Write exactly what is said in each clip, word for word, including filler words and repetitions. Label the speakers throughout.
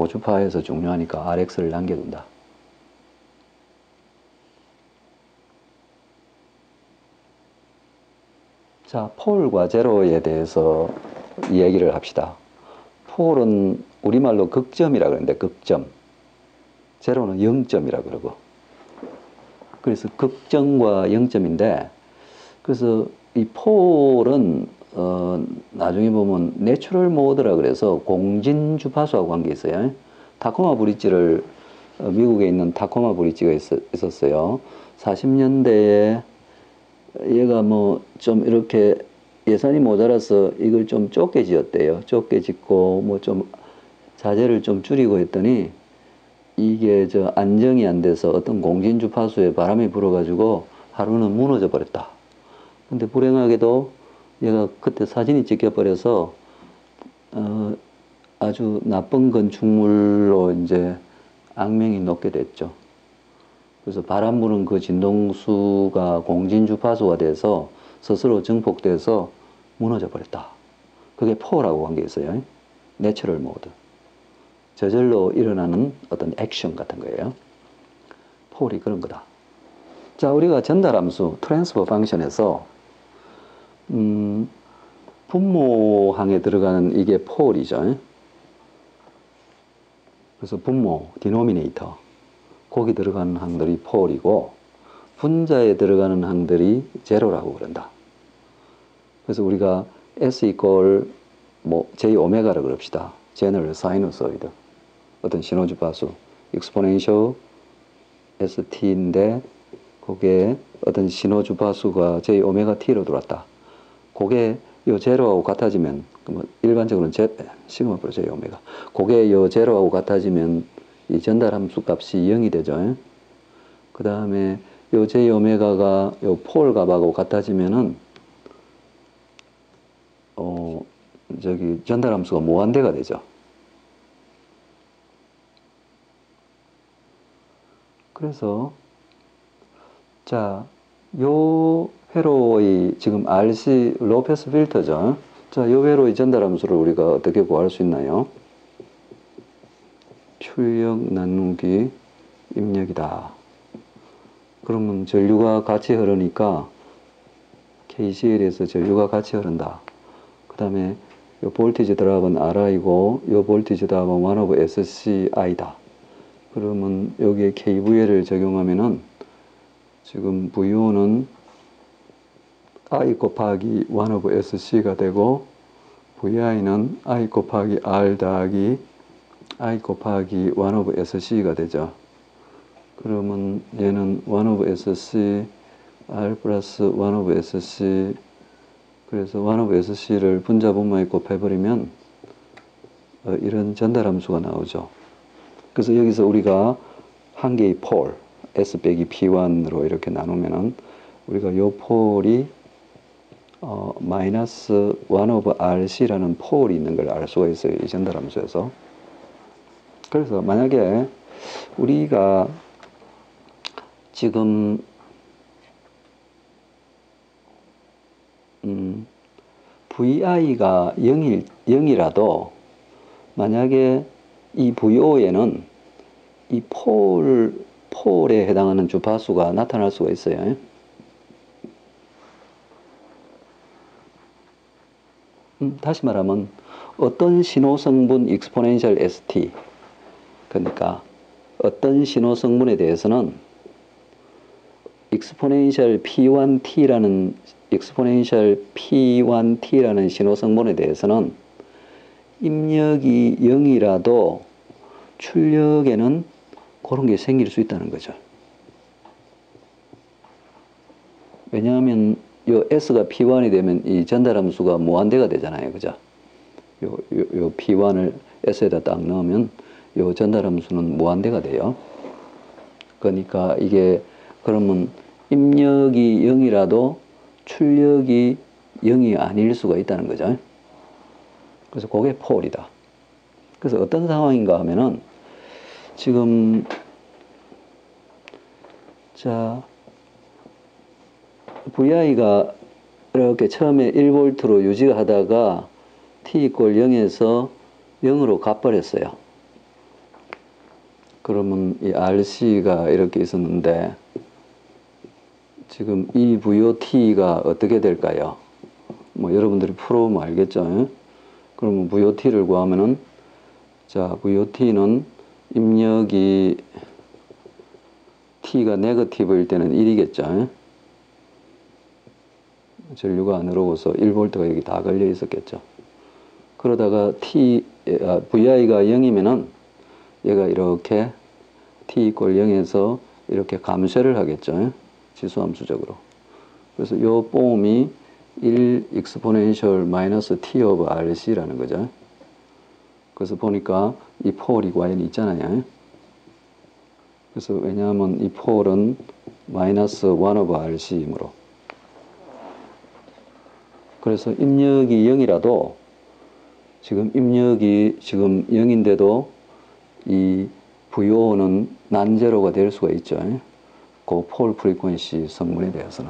Speaker 1: 고주파에서 중요하니까 알엑스를 남겨둔다. 자, 폴과 제로에 대해서 이야기를 합시다. 폴은 우리말로 극점이라 그러는데 극점. 제로는 영점이라 그러고. 그래서 극점과 영점인데, 그래서 이 폴은 어, 나중에 보면 내추럴 모드라 그래서 공진 주파수하고 관계 있어요. 타코마 브릿지를 어, 미국에 있는 타코마 브릿지가 있었, 있었어요. 사십 년대에 얘가 뭐 좀 이렇게 예산이 모자라서 이걸 좀 좁게 지었대요. 좁게 짓고 뭐 좀 자재를 좀 줄이고 했더니 이게 저 안정이 안 돼서 어떤 공진 주파수에 바람이 불어가지고 하루는 무너져 버렸다. 근데 불행하게도 얘가 그때 사진이 찍혀버려서 어 아주 나쁜 건축물로 이제 악명이 높게 됐죠. 그래서 바람 부는 그 진동수가 공진 주파수가 돼서 스스로 증폭돼서 무너져 버렸다. 그게 폴하고 관계 있어요. 내추럴 모드. 저절로 일어나는 어떤 액션 같은 거예요. 폴이 그런 거다. 자, 우리가 전달함수 트랜스퍼 펑션에서 음, 분모항에 들어가는 이게 폴이죠. 그래서 분모, 디노미네이터, 거기 들어가는 항들이 폴이고 분자에 들어가는 항들이 제로라고 그런다. 그래서 우리가 S 이퀄 뭐 J 오메가를 그럽시다. 제너럴 사이누소이드, 어떤 신호주파수, 익스포넨셜 에스티인데 그게 어떤 신호주파수가 J 오메가 T로 들어왔다. 그게 요 제로하고 같아지면, 뭐 일반적으로는 제, 시그마 플러스 J 오메가. 그게 요 제로하고 같아지면 이 전달함수 값이 영이 되죠. 그 다음에 요 J 오메가가 요 폴 값하고 같아지면은 어 저기 전달함수가 무한대가 되죠. 그래서 자, 요 회로의 지금 알씨 로페스 필터죠. 자, 요 회로의 전달함수를 우리가 어떻게 구할 수 있나요? 출력 나누기 입력이다. 그러면 전류가 같이 흐르니까 케이씨엘에서 전류가 같이 흐른다. 그 다음에 요 볼티지 드랍은 알아이고 요 볼티지 드랍은 원 오브 에스씨아이다. 그러면 여기에 케이브이엘을 적용하면은 지금 브이오는 I 곱하기 원 오브 에스씨가 되고 브이아이는 I 곱하기 R 더하기 I 곱하기 원 오브 에스씨가 되죠. 그러면 얘는 원 오브 에스씨 R 플러스 원 오브 에스씨, 그래서 원 오브 에스씨를 분자 분모에 곱해버리면 어, 이런 전달함수가 나오죠. 그래서 여기서 우리가 한 개의 폴 S 빼기 피 원으로 이렇게 나누면은 우리가 요 폴이 어, 마이너스 원 오브 알씨라는 폴이 있는 걸 알 수가 있어요. 이 전달함수에서. 그래서 만약에 우리가 지금 음, 브이아이가 영일, 영이라도 만약에 이 브이오에는 이 폴, 폴에 해당하는 주파수가 나타날 수가 있어요. 음, 다시 말하면 어떤 신호성분 익스포넨셜 에스티, 그러니까 어떤 신호성분에 대해서는 익스포넨셜 피 원 티라는 익스포넨셜 피 원 티라는 신호성분에 대해서는 입력이 영이라도 출력에는 그런 게 생길 수 있다는 거죠. 왜냐하면 요 S가 피 원이 되면 이 전달함수가 무한대가 되잖아요. 그죠? 요, 요, 요 피 원을 S에다 딱 넣으면 요 전달함수는 무한대가 돼요. 그러니까 이게 그러면 입력이 영이라도 출력이 영이 아닐 수가 있다는 거죠. 그래서 그게 폴이다. 그래서 어떤 상황인가 하면은 지금 자 브이아이가 이렇게 처음에 일 볼트로 유지하다가 T 이퀄 영에서 영으로 가버렸어요. 그러면 이 알씨가 이렇게 있었는데 지금 이 브이오티가 어떻게 될까요? 뭐 여러분들이 풀어보면 알겠죠? 그러면 브이오티를 구하면은 자 브이오티는 입력이 t가 네거티브일 때는 일이겠죠. 전류가 안 들어오서 일 볼트가 여기 다 걸려 있었겠죠. 그러다가 t 아, vi가 영이면은 얘가 이렇게 t 이퀄 영에서 이렇게 감쇄를 하겠죠. 지수함수적으로. 그래서 요 폼이 일 exponential 마이너스 t of rc라는 거죠. 그래서 보니까 이 폴이 과연 있잖아요. 그래서 왜냐하면 이 폴은 마이너스 일 of rc이므로. 그래서 입력이 영이라도 지금 입력이 지금 영인데도 이 브이오는 난제로가 될 수가 있죠. 그 폴 프리퀀시 성분에 대해서는.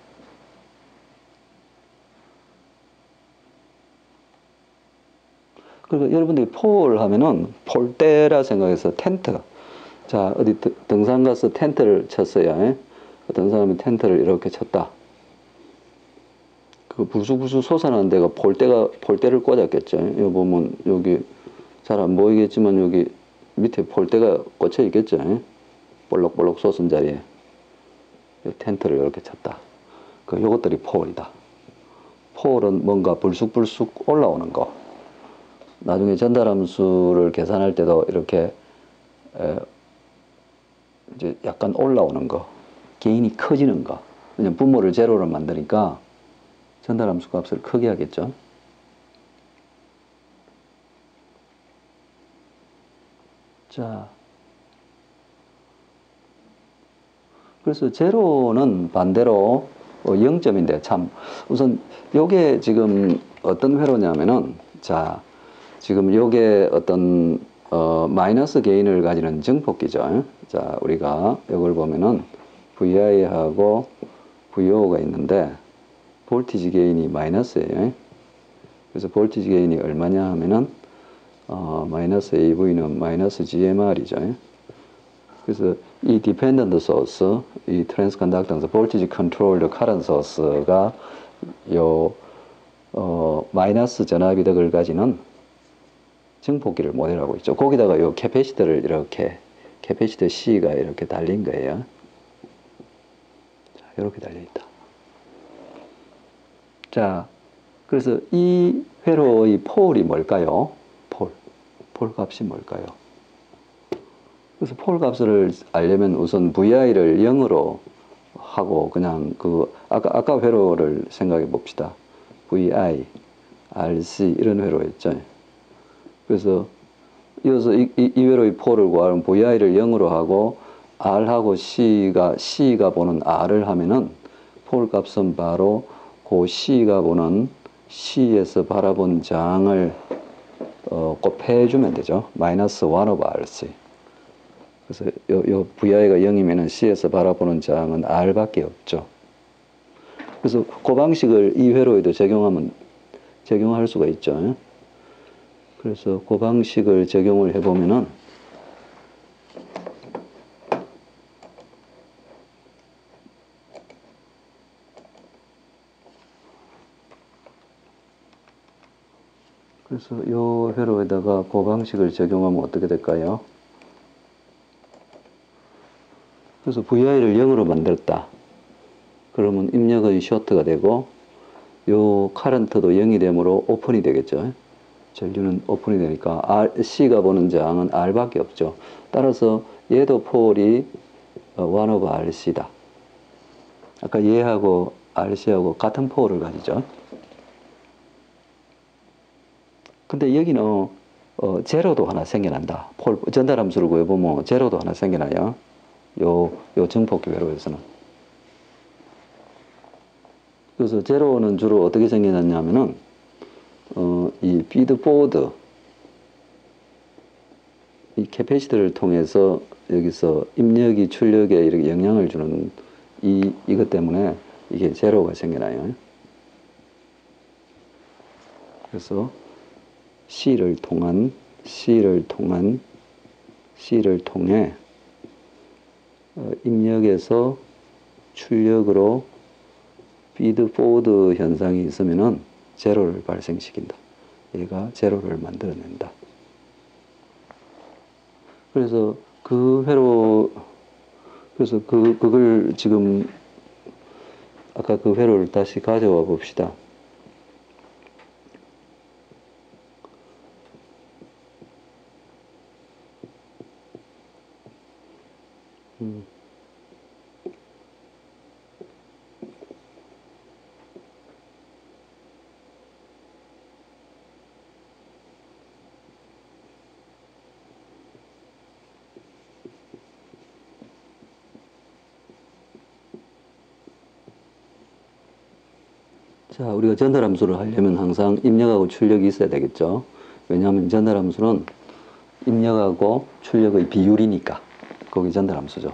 Speaker 1: 그리고 여러분들이 폴 하면은 폴대라 생각해서 텐트. 자, 어디 등산 가서 텐트를 쳤어요. 어떤 사람이 텐트를 이렇게 쳤다. 그 불쑥불쑥 솟아나는 데가 폴대가, 폴대를 꽂았겠죠. 여기 보면 여기 잘 안 보이겠지만 여기 밑에 폴대가 꽂혀 있겠죠. 볼록볼록 솟은 자리에. 텐트를 이렇게 쳤다. 그 요것들이 폴이다. 폴은 뭔가 불쑥불쑥 올라오는 거. 나중에 전달함수를 계산할 때도 이렇게 에, 이제 약간 올라오는 거. 개인이 커지는 거. 왜냐면 분모를 제로로 만드니까 전달함수 값을 크게 하겠죠. 자. 그래서 제로는 반대로 영 점인데 참 우선 요게 지금 어떤 회로냐면은 자 지금 요게 어떤 어 마이너스 게인을 가지는 증폭기죠. 자 우리가 이걸 보면은 브이아이하고 브이오가 있는데 볼티지 게인이 마이너스예요. 그래서 볼티지 게인이 얼마냐 하면은 어 마이너스 에이브이는 마이너스 지엠알이죠. 그래서 이 dependent source, 이 transconductance, voltage controlled current source가 요 어, 마이너스 전압이득을 가지는 증폭기를 모델하고 있죠. 거기다가 요 캐패시터를 이렇게 캐패시터 C가 이렇게 달린 거예요. 자, 이렇게 달려 있다. 자, 그래서 이 회로의 폴이 뭘까요? 폴, 폴 값이 뭘까요? 그래서 폴 값을 알려면 우선 브이아이를 영으로 하고 그냥 그 아까 아까 회로를 생각해 봅시다. 브이아이, 알씨 이런 회로였죠. 그래서 이어서 이, 이, 이 회로의 폴을 구하면 브이아이를 영으로 하고 R하고 C가 C가 보는 R을 하면은 폴 값은 바로 그 C가 보는 C에서 바라본 장을 어, 곱해주면 되죠. 마이너스 일 오브 알씨. 그래서 요, 요 브이아이가 영이면은 C에서 바라보는 장은 R밖에 없죠. 그래서 그 방식을 이 회로에도 적용하면 적용할 수가 있죠. 그래서 그 방식을 적용을 해보면은 그래서 요 회로에다가 그 방식을 적용하면 어떻게 될까요? 그래서 브이아이를 영으로 만들었다. 그러면 입력은 쇼트가 되고 요 카런트도 영이 되므로 오픈이 되겠죠. 전류는 오픈이 되니까 R, C가 보는 장은 R밖에 없죠. 따라서 얘도 폴이 일 오브 알씨다. 아까 얘하고 알씨하고 같은 폴을 가지죠. 근데 여기는 어, 제로도 하나 생겨난다. 폴 전달함수를 구해보면 제로도 하나 생겨나요. 요, 요 증폭기 회로에서는. 그래서 제로는 주로 어떻게 생겨났냐면은 어, 이 피드포워드 이 캐패시터를 통해서 여기서 입력이 출력에 이렇게 영향을 주는 이, 이것 때문에 이게 제로가 생겨나요. 그래서 C를 통한, C를 통한 C를 통해 어, 입력에서 출력으로 피드 포워드 현상이 있으면은 제로를 발생시킨다. 얘가 제로를 만들어낸다. 그래서 그 회로, 그래서 그, 그걸 지금 아까 그 회로를 다시 가져와 봅시다. 음. 자, 우리가 전달함수를 하려면 항상 입력하고 출력이 있어야 되겠죠. 왜냐하면 전달함수는 입력하고 출력의 비율이니까 거기 전달함수죠.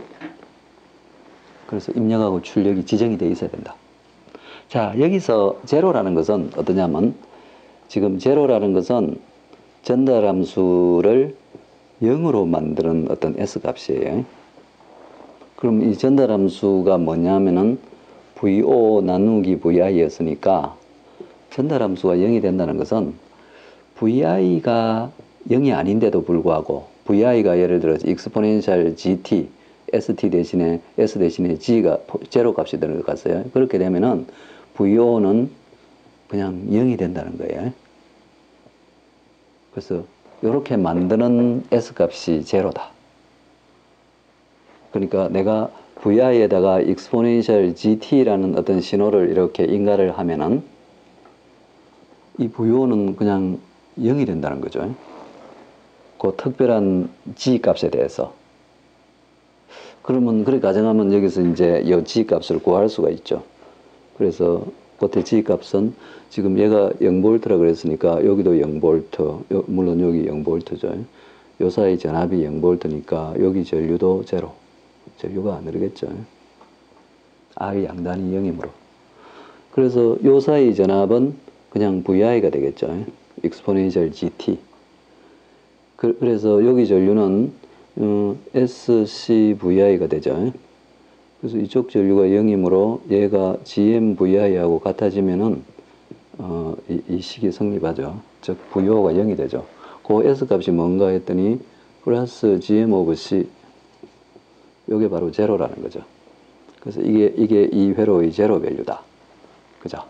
Speaker 1: 그래서 입력하고 출력이 지정이 되어 있어야 된다. 자, 여기서 제로라는 것은 어떠냐면 지금 제로라는 것은 전달함수를 영으로 만드는 어떤 S값이에요. 그럼 이 전달함수가 뭐냐면은 브이오 나누기 브이아이였으니까 전달함수가 영이 된다는 것은 브이아이가 영이 아닌데도 불구하고 브이아이가 예를 들어서 익스포넨셜 지티, 에스티 대신에 S 대신에 G가 제로 값이 들어갔어요. 그렇게 되면은 브이오는 그냥 영이 된다는 거예요. 그래서 이렇게 만드는 S값이 제로다. 그러니까 내가 브이아이에다가 exponential gt라는 어떤 신호를 이렇게 인가를 하면은 이 브이오는 그냥 영이 된다는 거죠. 그 특별한 g 값에 대해서. 그러면 그렇게 가정하면 여기서 이제 이 g 값을 구할 수가 있죠. 그래서 그때 g 값은 지금 얘가 영 볼트라 그랬으니까 여기도 영 볼트, 요, 물론 여기 영 볼트죠. 요 사이 전압이 영 볼트니까 여기 전류도 제로. 전류가 안 흐르겠죠. R 양단이 영이므로. 그래서 요 사이 전압은 그냥 브이아이가 되겠죠. exponential gt. 그, 그래서 여기 전류는 어, 에스씨브이아이가 되죠. 그래서 이쪽 전류가 영이므로 얘가 지엠브이아이하고 같아지면은 어, 이, 이 식이 성립하죠. 즉 브이오가 영이 되죠. 그 S값이 뭔가 했더니 플러스 지엠 오브 C, 요게 바로 제로라는 거죠. 그래서 이게, 이게 이 회로의 제로 밸류다. 그죠?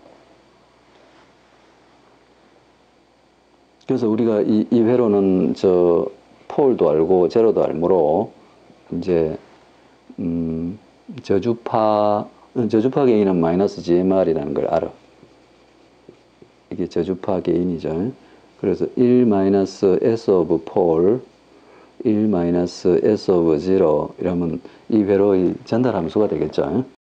Speaker 1: 그래서 우리가 이, 이 회로는 저 폴도 알고 제로도 알므로 이제, 음, 저주파, 저주파 게인은 마이너스 지엠알이라는 걸 알아. 이게 저주파 게인이죠. 그래서 일 마이너스 S 오브 폴, 일 마이너스 S 오브 제로 이러면 이 회로의 전달 함수가 되겠죠.